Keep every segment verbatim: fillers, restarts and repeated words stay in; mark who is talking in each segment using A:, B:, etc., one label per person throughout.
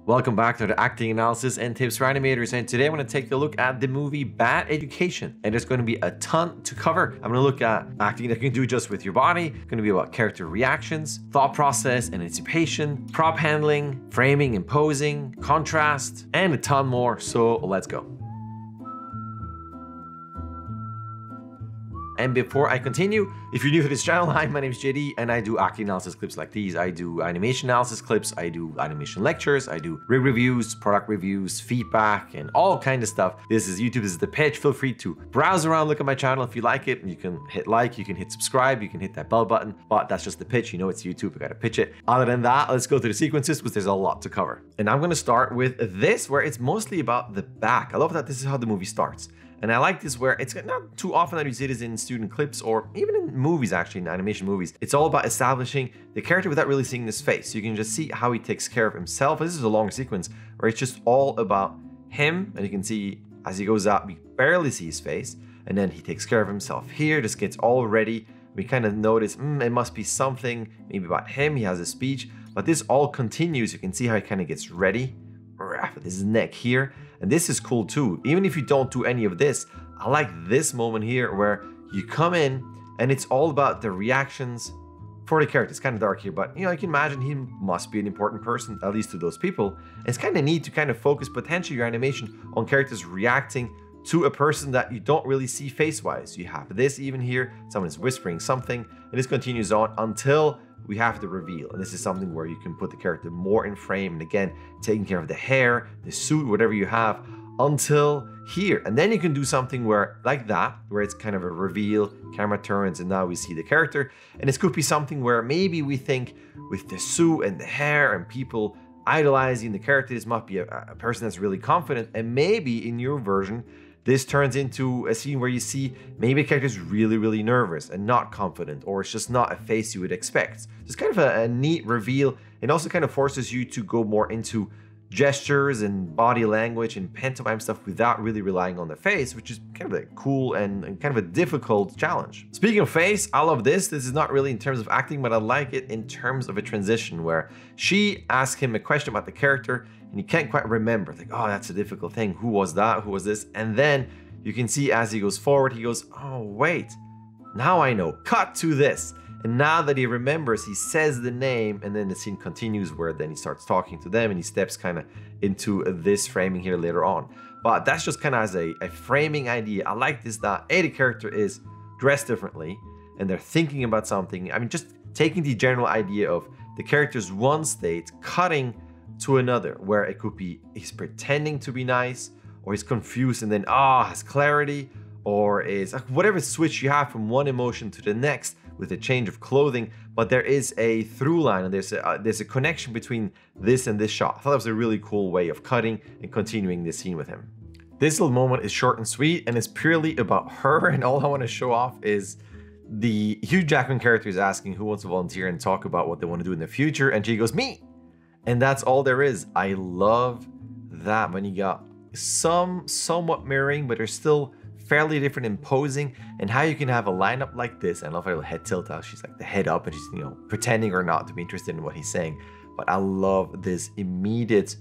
A: Welcome back to the acting analysis and tips for animators, and today I'm going to take a look at the movie Bad Education, and there's going to be a ton to cover. I'm going to look at acting that you can do just with your body, going to be about character reactions, thought process and anticipation, prop handling, framing and posing, contrast, and a ton more, so let's go. And before I continue, if you're new to this channel, hi, my name is J D and I do acting analysis clips like these. I do animation analysis clips, I do animation lectures, I do rig reviews, product reviews, feedback, and all kind of stuff. This is YouTube, this is the pitch. Feel free to browse around, look at my channel if you like it. You can hit like, you can hit subscribe, you can hit that bell button, but that's just the pitch. You know it's YouTube, I gotta pitch it. Other than that, let's go through the sequences because there's a lot to cover. And I'm gonna start with this, where it's mostly about the back. I love that this is how the movie starts. And I like this where it's not too often that you see this in student clips or even in movies, actually, in animation movies. It's all about establishing the character without really seeing his face. So you can just see how he takes care of himself. This is a long sequence where it's just all about him. And you can see as he goes out, we barely see his face. And then he takes care of himself here. This gets all ready. We kind of notice, mm, it must be something maybe about him. He has a speech. But this all continues. You can see how he kind of gets ready with his neck here. And this is cool too. Even if you don't do any of this, I like this moment here where you come in and it's all about the reactions for the character. It's kind of dark here, but you know, you can imagine he must be an important person, at least to those people. And it's kind of neat to kind of focus potentially your animation on characters reacting to a person that you don't really see face-wise. You have this even here, someone is whispering something, and this continues on until we have the reveal. And this is something where you can put the character more in frame, and again, taking care of the hair, the suit, whatever you have, until here. And then you can do something where, like that, where it's kind of a reveal, camera turns, and now we see the character. And this could be something where maybe we think with the suit and the hair and people idolizing the character, this might be a, a person that's really confident. And maybe in your version, this turns into a scene where you see maybe the character is really, really nervous and not confident, or it's just not a face you would expect. So it's kind of a, a neat reveal, and also kind of forces you to go more into gestures and body language and pantomime stuff without really relying on the face, which is kind of a cool and, and kind of a difficult challenge. Speaking of face, I love this. This is not really in terms of acting, but I like it in terms of a transition where she asks him a question about the character and he can't quite remember. Like, oh, that's a difficult thing. Who was that? Who was this? And then you can see as he goes forward, he goes, oh, wait, now I know. Cut to this. And now that he remembers, he says the name, and then the scene continues where then he starts talking to them and he steps kind of into this framing here later on. But that's just kind of as a, a framing idea. I like this that A, the character is dressed differently and they're thinking about something. I mean, just taking the general idea of the character's one state, cutting to another, where it could be he's pretending to be nice, or he's confused and then, ah, oh, has clarity, or is whatever switch you have from one emotion to the next with a change of clothing, but there is a through line and there's a, uh, there's a connection between this and this shot. I thought that was a really cool way of cutting and continuing this scene with him. This little moment is short and sweet, and it's purely about her, and all I want to show off is the Hugh Jackman character is asking who wants to volunteer and talk about what they want to do in the future, and she goes, me! And that's all there is. I love that when you got some somewhat mirroring, but there's still fairly different in posing, and how you can have a lineup like this. And I love her head tilt out. She's like the head up and she's, you know, pretending or not to be interested in what he's saying. But I love this immediate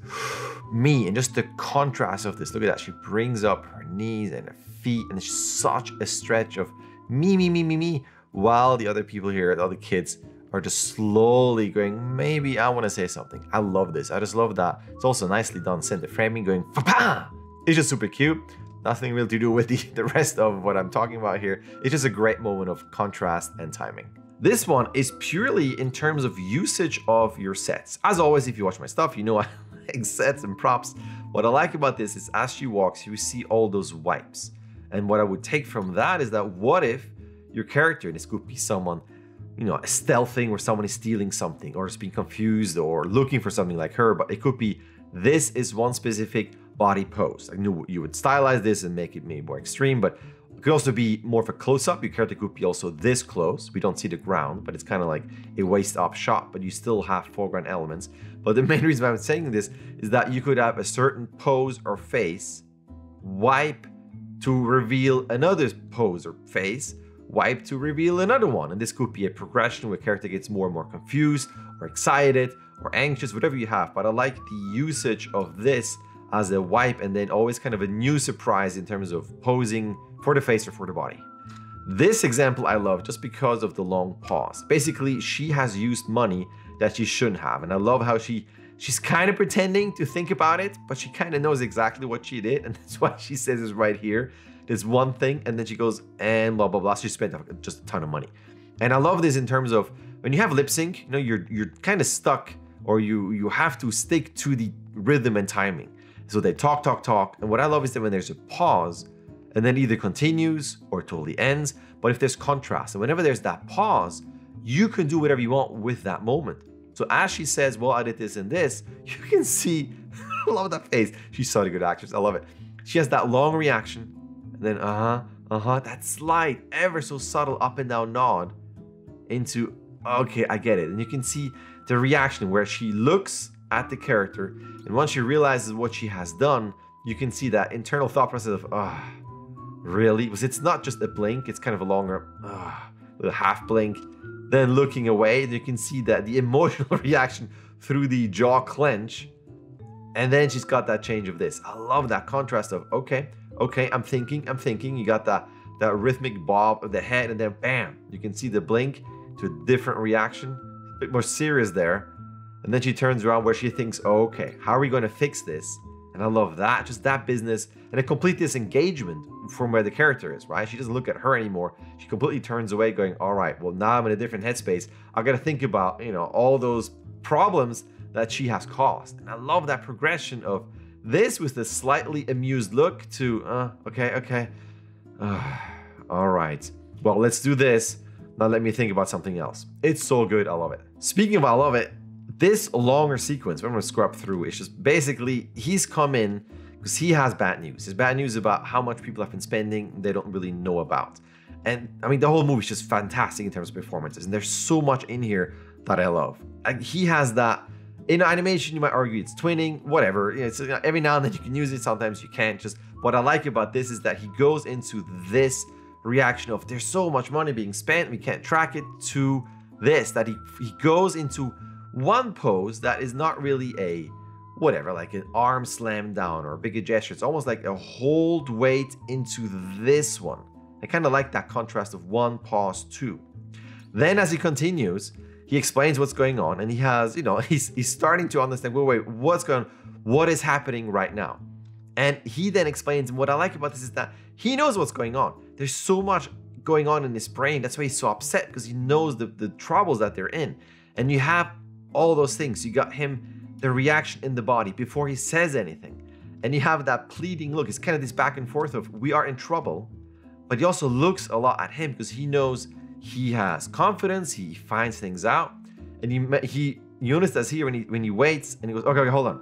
A: me and just the contrast of this. Look at that. She brings up her knees and her feet, and it's such a stretch of me, me, me, me, me, while the other people here, the other kids, are just slowly going, maybe I want to say something. I love this. I just love that. It's also nicely done. Center framing going, fa-pa! It's just super cute. Nothing really to do with the, the rest of what I'm talking about here. It's just a great moment of contrast and timing. This one is purely in terms of usage of your sets. As always, if you watch my stuff, you know I like sets and props. What I like about this is as she walks, you see all those wipes. And what I would take from that is that what if your character, and this could be someone, you know, a stealth thing where someone is stealing something or just being confused or looking for something like her, but it could be this is one specific body pose. I knew you would stylize this and make it maybe more extreme, but it could also be more of a close-up. Your character could be also this close. We don't see the ground, but it's kind of like a waist-up shot, but you still have foreground elements. But the main reason why I'm saying this is that you could have a certain pose or face, wipe to reveal another pose or face, wipe to reveal another one. And this could be a progression where character gets more and more confused or excited or anxious, whatever you have. But I like the usage of this as a wipe and then always kind of a new surprise in terms of posing for the face or for the body. This example I love just because of the long pause. Basically, she has used money that she shouldn't have. And I love how she she's kind of pretending to think about it, but she kind of knows exactly what she did. And that's why she says it's right here. There's one thing, and then she goes, and blah, blah, blah. She spent just a ton of money. And I love this in terms of when you have lip sync, you know, you're you're kind of stuck, or you you have to stick to the rhythm and timing. So they talk, talk, talk. And what I love is that when there's a pause, and then either continues or totally ends. But if there's contrast, and whenever there's that pause, you can do whatever you want with that moment. So as she says, well, I did this and this, you can see, I love that face. She's such a good actress. I love it. She has that long reaction, and then uh-huh, uh-huh, that slight, ever so subtle up and down nod into, okay, I get it. And you can see the reaction where she looks at the character, and once she realizes what she has done, you can see that internal thought process of, ah, oh, really? Because it's not just a blink, it's kind of a longer, ah, oh, little half blink, then looking away, and you can see that the emotional reaction through the jaw clench, and then she's got that change of this. I love that contrast of, okay, okay, I'm thinking, I'm thinking. You got that, that rhythmic bob of the head, and then bam, you can see the blink to a different reaction, a bit more serious there. And then she turns around where she thinks, oh, okay, how are we going to fix this? And I love that, just that business, and a complete disengagement from where the character is, right? She doesn't look at her anymore. She completely turns away going, all right, well, now I'm in a different headspace. I got to think about, you know, all those problems that she has caused. And I love that progression of this with the slightly amused look to, uh, okay, okay, uh, all right. Well, let's do this. Now let me think about something else. It's so good. I love it. Speaking of I love it, this longer sequence, I'm going to scrub through, it's just basically he's come in because he has bad news. His bad news about how much people have been spending they don't really know about. And I mean, the whole movie is just fantastic in terms of performances. And there's so much in here that I love. And he has that, in animation, you might argue it's twinning, whatever. It's, every now and then you can use it, sometimes you can't. Just what I like about this is that he goes into this reaction of there's so much money being spent, we can't track it, to this, that he, he goes into one pose that is not really a whatever, like an arm slam down or a bigger gesture. It's almost like a hold weight into this one. I kind of like that contrast of one, pause, two. Then as he continues, he explains what's going on, and he has, you know, he's, he's starting to understand, wait, wait, what's going on? What is happening right now? And he then explains, and what I like about this is that he knows what's going on. There's so much going on in his brain. That's why he's so upset, because he knows the, the troubles that they're in. And you have all those things. You got him, the reaction in the body before he says anything. And you have that pleading look. It's kind of this back and forth of, we are in trouble. But he also looks a lot at him because he knows he has confidence. He finds things out. And he, he you notice that's here when he, when he waits and he goes, okay, okay, hold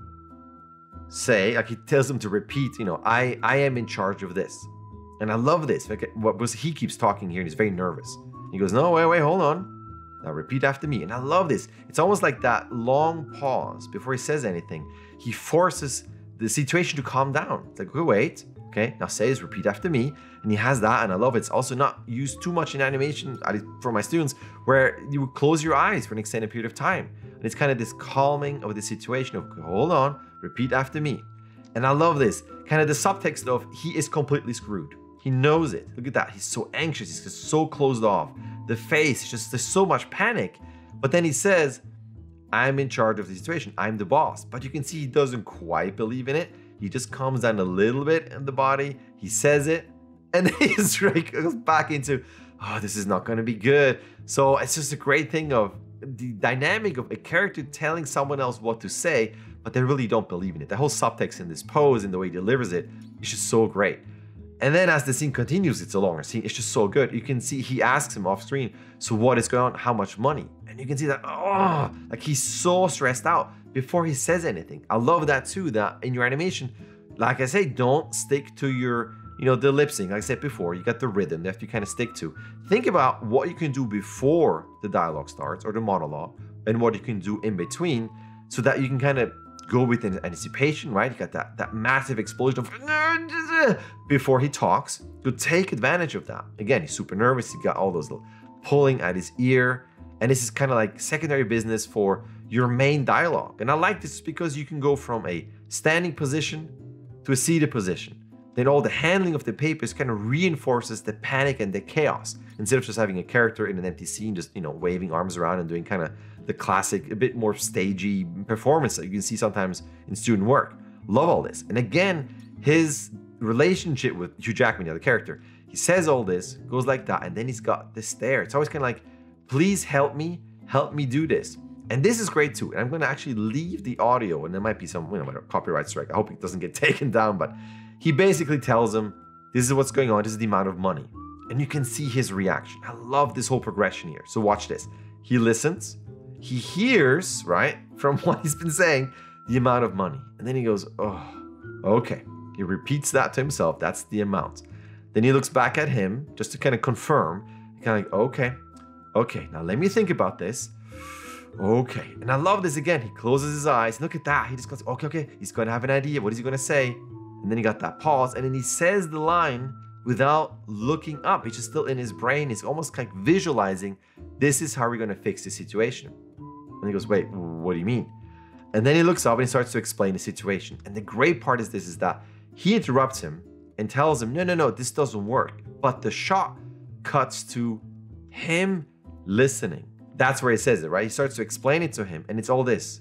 A: on. Say, like he tells him to repeat, you know, I, I am in charge of this. And I love this. Like, what was he keeps talking here and he's very nervous. He goes, no, wait, wait, hold on. Now repeat after me. And I love this. It's almost like that long pause before he says anything. He forces the situation to calm down. It's like, okay, wait. Okay, now say this, repeat after me. And he has that, and I love it. It's also not used too much in animation, at least for my students, where you would close your eyes for an extended period of time. And it's kind of this calming of the situation of, okay, hold on, repeat after me. And I love this. Kind of the subtext of, he is completely screwed. He knows it. Look at that. He's so anxious. He's just so closed off. The face, just there's so much panic. But then he says, I'm in charge of the situation. I'm the boss. But you can see he doesn't quite believe in it. He just calms down a little bit in the body. He says it. And then he straight goes back into, oh, this is not going to be good. So it's just a great thing of the dynamic of a character telling someone else what to say, but they really don't believe in it. The whole subtext in this pose and the way he delivers it is just so great. And then as the scene continues, it's a longer scene. It's just so good. You can see he asks him off screen, so what is going on? How much money? And you can see that, oh, like he's so stressed out before he says anything. I love that too, that in your animation, like I say, don't stick to your, you know, the lip sync. Like I said before, you got the rhythm that you kind of stick to. Think about what you can do before the dialogue starts or the monologue and what you can do in between so that you can kind of go with anticipation, right? You got that, that massive explosion of before he talks. To take advantage of that. Again, he's super nervous. He got all those little pulling at his ear. And this is kind of like secondary business for, your main dialogue. And I like this because you can go from a standing position to a seated position. Then all the handling of the papers kind of reinforces the panic and the chaos, instead of just having a character in an empty scene, just, you know, waving arms around and doing kind of the classic, a bit more stagey performance that you can see sometimes in student work. Love all this. And again, his relationship with Hugh Jackman, the other character, he says all this, goes like that, and then he's got this stare. It's always kind of like, please help me, help me do this. And this is great too. And I'm going to actually leave the audio, and there might be some, you know, whatever, copyright strike. I hope it doesn't get taken down, but he basically tells him, this is what's going on, this is the amount of money. And you can see his reaction. I love this whole progression here. So watch this. He listens, he hears, right, from what he's been saying, the amount of money. And then he goes, oh, okay. He repeats that to himself, that's the amount. Then he looks back at him just to kind of confirm, kind of like, okay, okay, now let me think about this. Okay, and I love this again. He closes his eyes. Look at that. He just goes, okay, okay. He's going to have an idea. What is he going to say? And then he got that pause. And then he says the line without looking up. It's just still in his brain. He's almost like visualizing, this is how we're going to fix the situation. And he goes, wait, what do you mean? And then he looks up and he starts to explain the situation. And the great part is this, is that he interrupts him and tells him, no, no, no, this doesn't work. But the shot cuts to him listening. That's where he says it, right? He starts to explain it to him, and it's all this.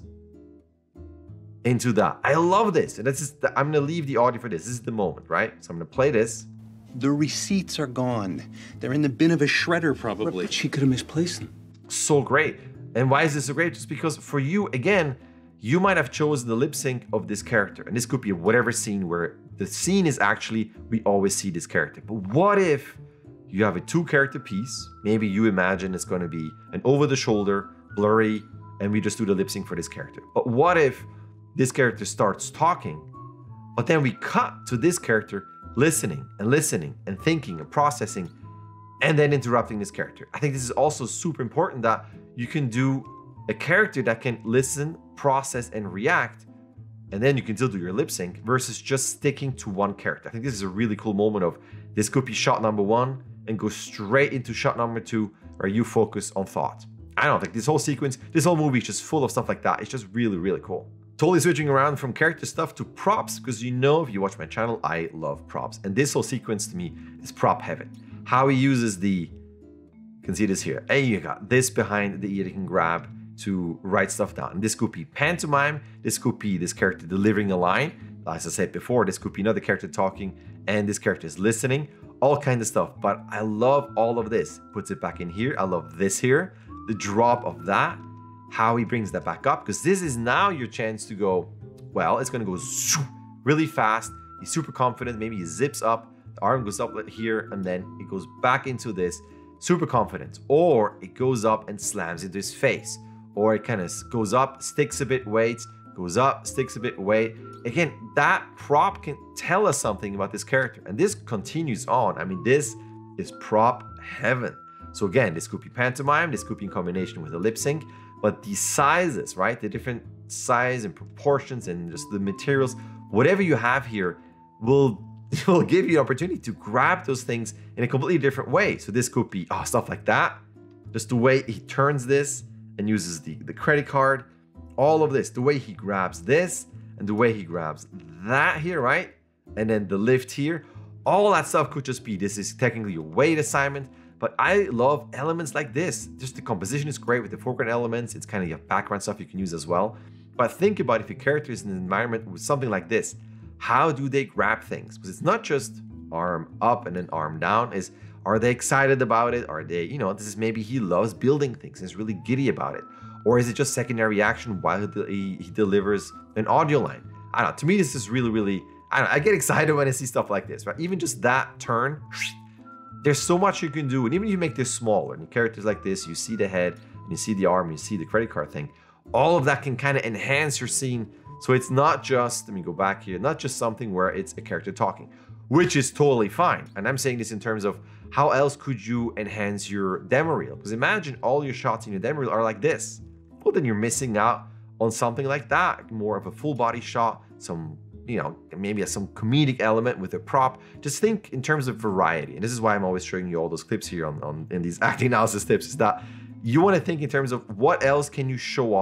A: Into that. I love this. And this is the, I'm going to leave the audio for this. This is the moment, right? So I'm going to play this.
B: The receipts are gone. They're in the bin of a shredder, probably.
C: But she could have misplaced them.
A: So great. And why is this so great? Just because for you, again, you might have chosen the lip sync of this character. And this could be whatever scene where the scene is actually, we always see this character. But what if you have a two character piece? Maybe you imagine it's going to be an over the shoulder, blurry, and we just do the lip sync for this character. But what if this character starts talking, but then we cut to this character listening and listening and thinking and processing, and then interrupting this character? I think this is also super important, that you can do a character that can listen, process, and react, and then you can still do your lip sync, versus just sticking to one character. I think this is a really cool moment of, this could be shot number one and go straight into shot number two, where you focus on thought. I don't think this whole sequence, this whole movie is just full of stuff like that. It's just really, really cool. Totally switching around from character stuff to props, because you know, if you watch my channel, I love props. And this whole sequence to me is prop heaven. How he uses the, you can see this here. Hey, you got this behind the ear that you can grab to write stuff down. And this could be pantomime. This could be this character delivering a line. As I said before, this could be another character talking and this character is listening. All kinds of stuff. But I love all of this. Puts it back in here. I love this here. The drop of that. How he brings that back up. Because this is now your chance to go, well, it's going to go really fast. He's super confident. Maybe he zips up. The arm goes up here. And then it goes back into this. Super confident. Or it goes up and slams into his face. Or it kind of goes up, sticks a bit, waits, goes up, sticks a bit, wait. Again, that prop can tell us something about this character. And this continues on. I mean, this is prop heaven. So again, this could be pantomime, this could be in combination with a lip sync, but the sizes, right? The different size and proportions and just the materials, whatever you have here will, will give you an opportunity to grab those things in a completely different way. So this could be oh, stuff like that. Just the way he turns this and uses the, the credit card, all of this, the way he grabs this and the way he grabs that here, right? And then the lift here, all that stuff could just be, this is technically a weight assignment, but I love elements like this. Just the composition is great with the foreground elements. It's kind of your background stuff you can use as well. But think about if your character is in an environment with something like this, how do they grab things? Because it's not just arm up and then arm down, is are they excited about it? Are they, you know, this is maybe he loves building things and is really giddy about it. Or is it just secondary action while he, he delivers an audio line? I don't know. To me, this is really, really, I don't know. I get excited when I see stuff like this, right? Even just that turn, there's so much you can do. And even if you make this smaller and characters like this, you see the head and you see the arm, and you see the credit card thing, all of that can kind of enhance your scene. So it's not just, let me go back here, not just something where it's a character talking, which is totally fine. And I'm saying this in terms of how else could you enhance your demo reel? Because imagine all your shots in your demo reel are like this. Well, then you're missing out on something like that, more of a full body shot, some, you know, maybe some comedic element with a prop. Just think in terms of variety. And this is why I'm always showing you all those clips here on, on in these acting analysis tips, is that you want to think in terms of what else can you show off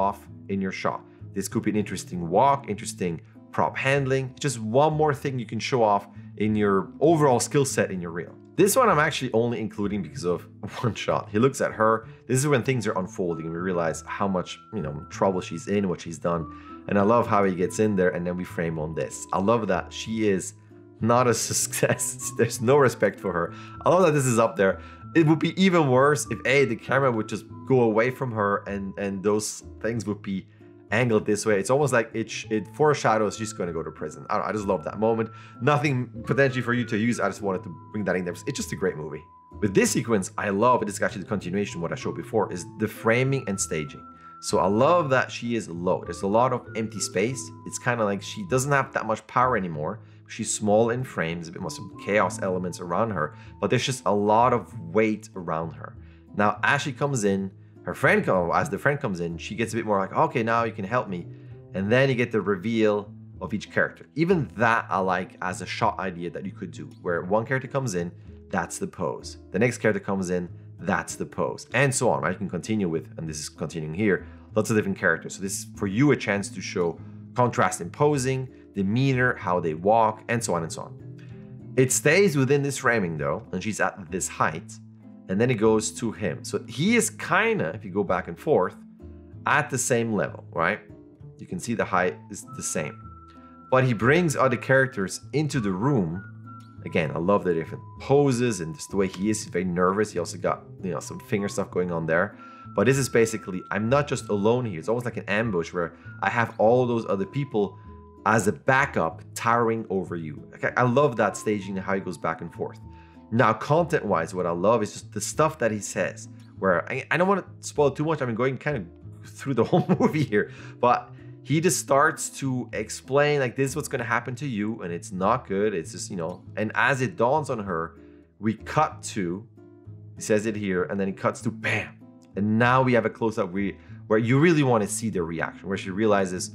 A: in your shot. This could be an interesting walk, interesting prop handling, just one more thing you can show off in your overall skill set in your reel. This one I'm actually only including because of one shot. He looks at her. This is when things are unfolding and we realize how much, you know, trouble she's in, what she's done. And I love how he gets in there and then we frame on this. I love that she is not a success. There's no respect for her. I love that this is up there. It would be even worse if A, the camera would just go away from her and, and those things would be angled this way. It's almost like it, it foreshadows she's going to go to prison. I, don't know, I just love that moment. Nothing potentially for you to use. I just wanted to bring that in there. It's just a great movie. With this sequence, I love, and this is actually the continuation of what I showed before, is the framing and staging. So I love that she is low. There's a lot of empty space. It's kind of like she doesn't have that much power anymore. She's small in frame. There's a bit more some chaos elements around her, but there's just a lot of weight around her. Now, as she comes in, her friend comes, as the friend comes in, she gets a bit more like, okay, now you can help me. And then you get the reveal of each character. Even that I like as a shot idea that you could do, where one character comes in, that's the pose. The next character comes in, that's the pose, and so on. Right? You can continue with, and this is continuing here, lots of different characters. So this is for you a chance to show contrast in posing, demeanor, how they walk, and so on and so on. It stays within this framing though, and she's at this height, and then it goes to him. So he is kind of, if you go back and forth, at the same level, right? You can see the height is the same. But he brings other characters into the room. Again, I love the different poses and just the way he is. He's very nervous. He also got, you know, some finger stuff going on there. But this is basically, I'm not just alone here. It's almost like an ambush where I have all those other people as a backup towering over you. Okay, I love that staging and how he goes back and forth. Now, content-wise, what I love is just the stuff that he says, where I, I don't want to spoil too much. I've been going kind of through the whole movie here, but he just starts to explain like this is what's going to happen to you and it's not good. It's just, you know, and as it dawns on her, we cut to, he says it here, and then it cuts to bam. And now we have a close-up where, where you really want to see the reaction, where she realizes,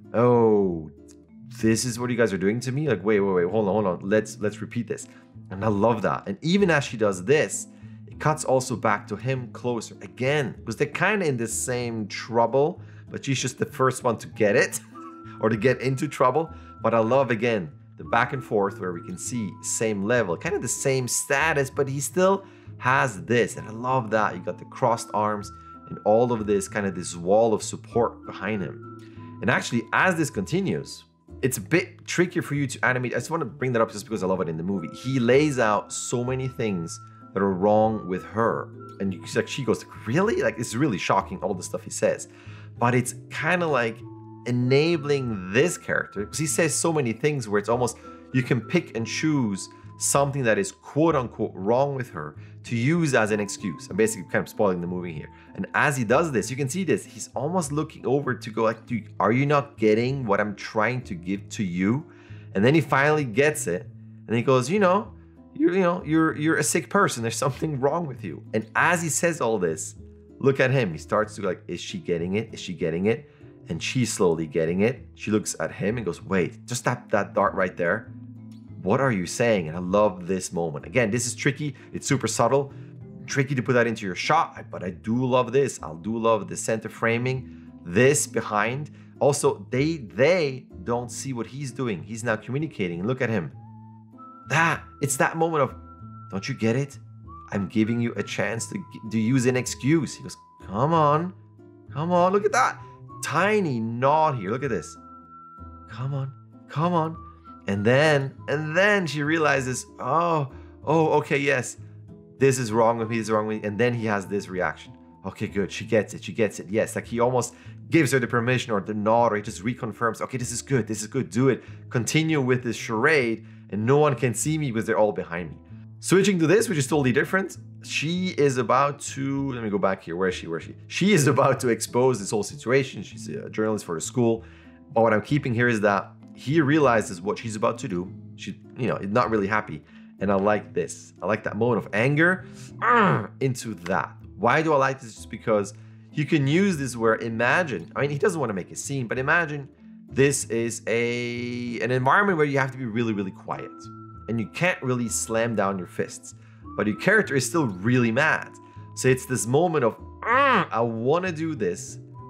A: oh, this is what you guys are doing to me? Like, wait, wait, wait, hold on, hold on. Let's let's repeat this. And I love that. And even as she does this, it cuts also back to him closer again, because they're kind of in the same trouble, but she's just the first one to get it or to get into trouble. But I love, again, the back and forth where we can see same level, kind of the same status, but he still has this. And I love that. You got the crossed arms and all of this, kind of this wall of support behind him. And actually, as this continues, it's a bit trickier for you to animate. I just want to bring that up just because I love it in the movie. He lays out so many things that are wrong with her. And you, like, she goes, really? Like, it's really shocking, all the stuff he says. But it's kind of like enabling this character, because he says so many things where it's almost, you can pick and choose something that is quote unquote wrong with her to use as an excuse. I'm basically kind of spoiling the movie here. And as he does this, you can see this, he's almost looking over to go like, dude, are you not getting what I'm trying to give to you? And then he finally gets it. And he goes, you know, you're, you know, you're, you're a sick person. There's something wrong with you. And as he says all this, look at him. He starts to like, is she getting it? Is she getting it? And she's slowly getting it. She looks at him and goes, wait, just that, that dart right there. What are you saying? And I love this moment. Again, this is tricky. It's super subtle. Tricky to put that into your shot, but I do love this. I do love the center framing. This behind. Also, they they don't see what he's doing. He's now communicating. Look at him. That, it's that moment of, don't you get it? I'm giving you a chance to, to use an excuse. He goes, come on. Come on. Look at that. Tiny nod here. Look at this. Come on. Come on. And then, and then she realizes, oh, oh, okay, yes, this is wrong with me, this is wrong with me. And then he has this reaction. Okay, good, she gets it, she gets it. Yes, like he almost gives her the permission or the nod, or he just reconfirms, okay, this is good, this is good, do it. Continue with this charade, and no one can see me because they're all behind me. Switching to this, which is totally different, she is about to, let me go back here, where is she, where is she? She is about to expose this whole situation. She's a journalist for the school. But what I'm keeping here is that he realizes what she's about to do. She, you know, not really happy. And I like this. I like that moment of anger uh, into that. Why do I like this? Just because you can use this where imagine, I mean, he doesn't want to make a scene, but imagine this is a an environment where you have to be really, really quiet. And you can't really slam down your fists. But your character is still really mad. So it's this moment of, uh, I want to do this,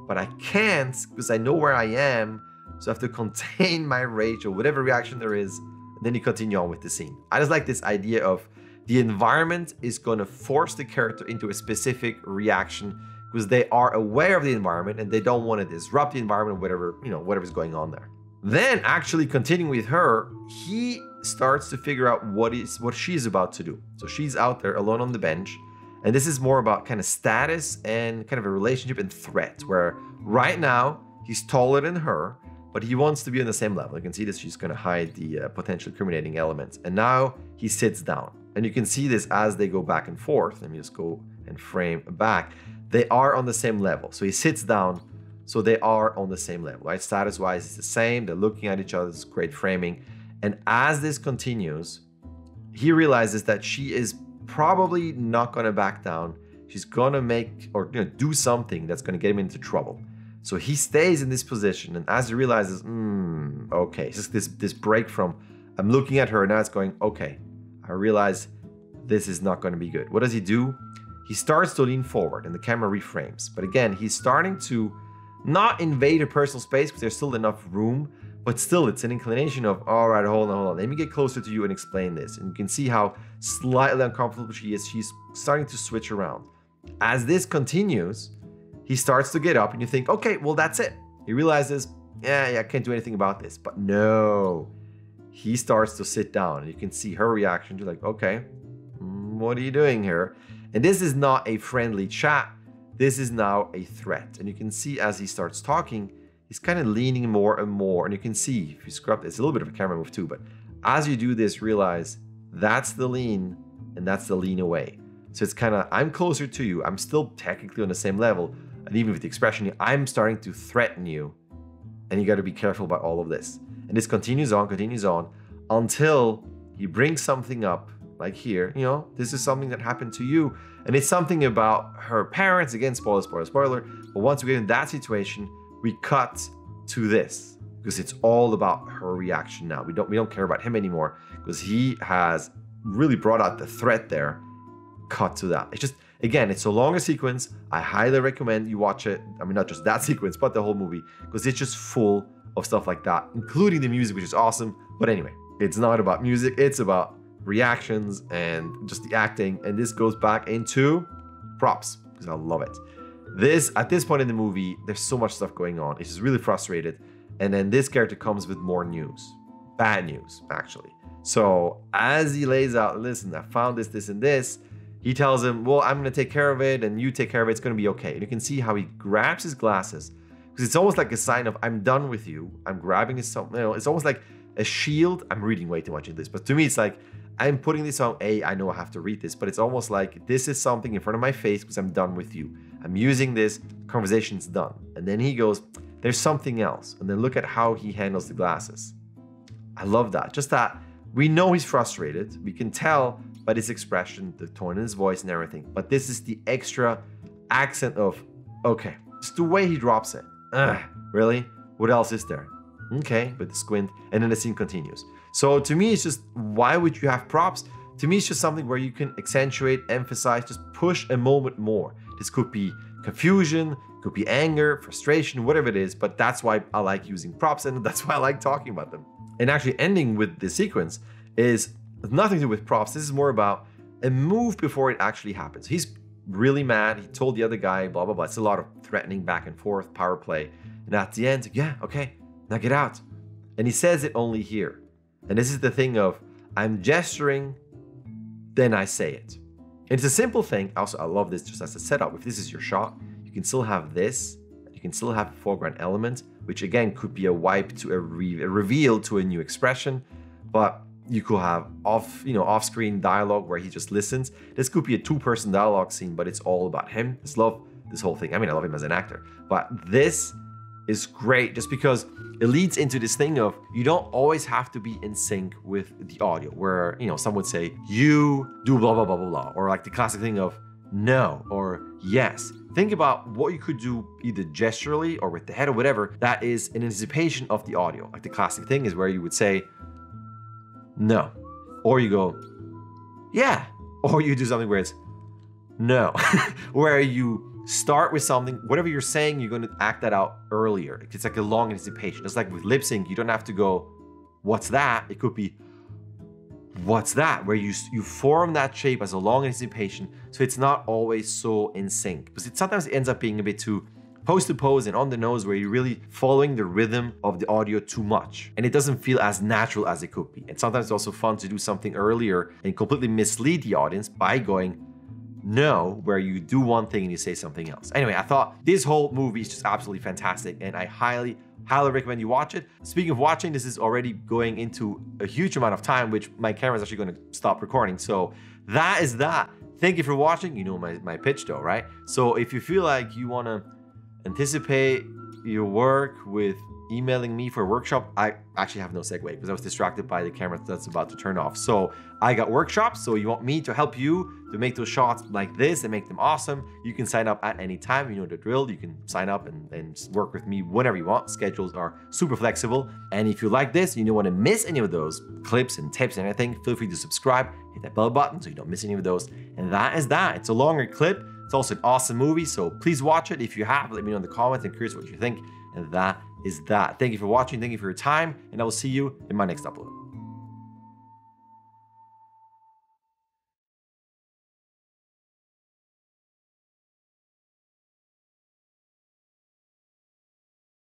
A: but I can't because I know where I am. So I have to contain my rage or whatever reaction there is. And then you continue on with the scene. I just like this idea of the environment is going to force the character into a specific reaction because they are aware of the environment and they don't want to disrupt the environment, whatever, you know, whatever's going on there. Then actually continuing with her, he starts to figure out what is what she's about to do. So she's out there alone on the bench. And this is more about kind of status and kind of a relationship and threat, where right now he's taller than her, but he wants to be on the same level. You can see that she's going to hide the uh, potential incriminating elements. And now he sits down. And you can see this as they go back and forth. Let me just go and frame back. They are on the same level. So he sits down. So they are on the same level, right? Status-wise, it's the same. They're looking at each other. It's great framing. And as this continues, he realizes that she is probably not going to back down. She's going to make or you know, do something that's going to get him into trouble. So he stays in this position. And as he realizes, hmm, okay, it's just this, this break from I'm looking at her. Now it's going, okay, I realize this is not going to be good. What does he do? He starts to lean forward and the camera reframes. But again, he's starting to not invade her personal space because there's still enough room. But still, it's an inclination of, all right, hold on, hold on. Let me get closer to you and explain this. And you can see how slightly uncomfortable she is. She's starting to switch around. As this continues, he starts to get up and you think, okay, well, that's it. He realizes, yeah, yeah, I can't do anything about this. But no, he starts to sit down and you can see her reaction. She's like, okay, what are you doing here? And this is not a friendly chat. This is now a threat. And you can see as he starts talking, he's kind of leaning more and more. And you can see, if you scrub this, it's a little bit of a camera move too, but as you do this, realize that's the lean and that's the lean away. So it's kind of, I'm closer to you. I'm still technically on the same level. And even with the expression, I'm starting to threaten you. And you got to be careful about all of this. And this continues on, continues on, until he brings something up, like here, you know, this is something that happened to you. And it's something about her parents. Again, spoiler, spoiler, spoiler. But once we get in that situation, we cut to this because it's all about her reaction now. We don't we don't care about him anymore because he has really brought out the threat there. Cut to that. It's just, again, it's a longer sequence. I highly recommend you watch it. I mean, not just that sequence, but the whole movie because it's just full of stuff like that, including the music, which is awesome. But anyway, it's not about music. It's about reactions and just the acting. And this goes back into props because I love it. This, at this point in the movie, there's so much stuff going on. It's just really frustrated. And then this character comes with more news. Bad news, actually. So as he lays out, listen, I found this, this, and this, he tells him, well, I'm going to take care of it and you take care of it. It's going to be okay. And you can see how he grabs his glasses because it's almost like a sign of, I'm done with you. I'm grabbing his, you know, it's almost like a shield. I'm reading way too much in this, but to me, it's like, I'm putting this on, A, I know I have to read this, but it's almost like this is something in front of my face because I'm done with you. I'm using this, conversation's done. And then he goes, there's something else. And then look at how he handles the glasses. I love that. Just that we know he's frustrated. We can tell by his expression, the tone in his voice and everything. But this is the extra accent of, okay, just the way he drops it. Ugh, really? What else is there? Okay, with the squint. And then the scene continues. So to me, it's just, why would you have props? To me, it's just something where you can accentuate, emphasize, just push a moment more. This could be confusion, could be anger, frustration, whatever it is, but that's why I like using props and that's why I like talking about them. And actually ending with the sequence is nothing to do with props. This is more about a move before it actually happens. He's really mad. He told the other guy, blah, blah, blah. It's a lot of threatening back and forth, power play. And at the end, yeah, okay, now get out. And he says it only here. And this is the thing of, I'm gesturing, then I say it. It's a simple thing. Also, I love this just as a setup. If this is your shot, you can still have this. You can still have a foreground element, which again could be a wipe to a, re a reveal to a new expression. But you could have off, you know, off-screen dialogue where he just listens. This could be a two-person dialogue scene, but it's all about him. I just love this whole thing. I mean, I love him as an actor. But this is great just because it leads into this thing of you don't always have to be in sync with the audio where, you know, some would say, you do blah, blah, blah, blah, blah. Or like the classic thing of no or yes. Think about what you could do either gesturally or with the head or whatever that is an anticipation of the audio. Like the classic thing is where you would say no. Or you go, yeah. Or you do something where it's no. Where you start with something, whatever you're saying, you're going to act that out earlier. It's like a long anticipation. It's like with lip sync, you don't have to go, what's that? It could be, what's that? Where you you form that shape as a long anticipation, so it's not always so in sync. Because it sometimes it ends up being a bit too pose to pose and on the nose, where you're really following the rhythm of the audio too much, and it doesn't feel as natural as it could be. And sometimes it's also fun to do something earlier and completely mislead the audience by going no, where you do one thing and you say something else. Anyway, I thought this whole movie is just absolutely fantastic, and I highly highly recommend you watch it. Speaking of watching, this is already going into a huge amount of time, which my camera is actually going to stop recording. So that is that. Thank you for watching. You know my, my pitch though, right? So if you feel like you want to anticipate your work with emailing me for a workshop, I actually have no segue because I was distracted by the camera that's about to turn off. So I got workshops. So you want me to help you to make those shots like this and make them awesome, you can sign up at any time. You know the drill. You can sign up and, and work with me whenever you want. Schedules are super flexible. And if you like this, you don't want to miss any of those clips and tips and everything, feel free to subscribe, hit that bell button so you don't miss any of those. And that is that. It's a longer clip. It's also an awesome movie, so please watch it. If you have, let me know in the comments. I'm curious what you think. And that is that. Thank you for watching. Thank you for your time. And I will see you in my next upload.